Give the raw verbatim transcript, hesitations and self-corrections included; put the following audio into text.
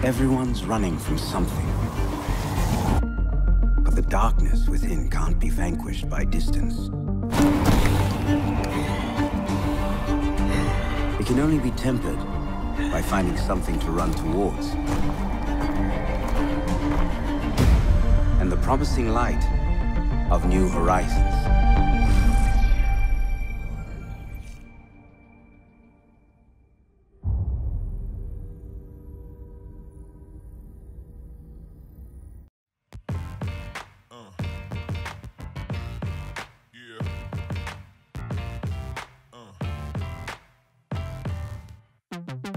Everyone's running from something. But the darkness within can't be vanquished by distance. It can only be tempered by finding something to run towards. And the promising light of new horizons. Uh.